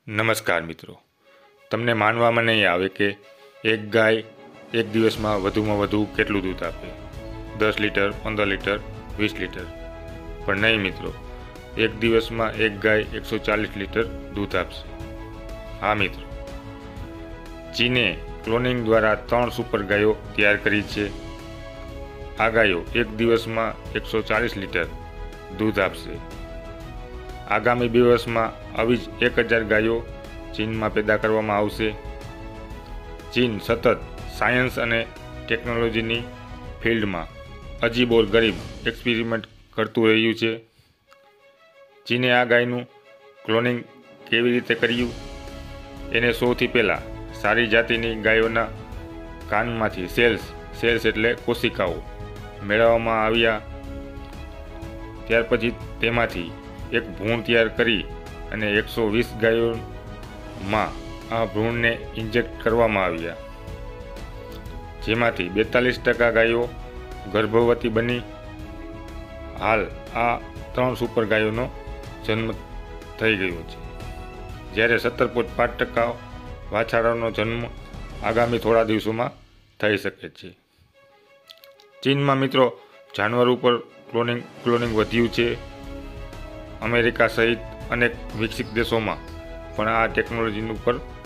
નમસ્કાર મિત્રો, તમને માનવામાં નહીં આવે કે એક ગાય એક દિવસમાં વધુમાં વધુ કેટલું દૂધ આપે, 10 લીટર, 15 લીટર, 20 લીટર. પણ નહીં મિત્રો, એક દિવસમાં એક ગાય 140 લીટર દૂધ આપશે. હા મિત્રો, ચીને ક્લોનિંગ દ્વારા 3 સુપર ગાયો તૈયાર કરી છે. આ ગાયો એક દિવસમાં 140 લીટર દૂધ આપશે. આગામી 2 વર્ષમાં આવી જ 1000 ગાયો ચીનમાં પેદા કરવામાં આવશે. ચીન સતત સાયન્સ અને ટેકનોલોજીની ફિલ્ડમાં અજીબ ઓર ગરીબ એક્સપેરિમેન્ટ કરતું રહ્યું છે. ચીને આ ગાયનું ક્લોનિંગ કેવી રીતે કર્યું, એને સૌથી પહેલાં સારી જાતિની ગાયોના કાનમાંથી સેલ્સ એટલે કોશિકાઓ મેળવવામાં આવ્યા. ત્યાર પછી તેમાંથી એક ભ્રૂણ તૈયાર કરી અને 120 ગાયોમાં આ ભ્રૂણને ઇન્જેક્ટ કરવામાં આવ્યા, જેમાંથી 42% ગાયો ગર્ભવતી બની. હાલ આ 3 સુપર ગાયોનો જન્મ થઈ ગયો છે, જ્યારે 17.5% વાછરડાનો જન્મ આગામી થોડા દિવસોમાં થઈ શકે છે. ચીનમાં મિત્રો જાનવર ઉપર ક્લોનિંગ વધ્યું છે. અમેરિકા સહિત અનેક વિકસિત દેશોમાં પણ આ ટેકનોલોજીનું ઉપર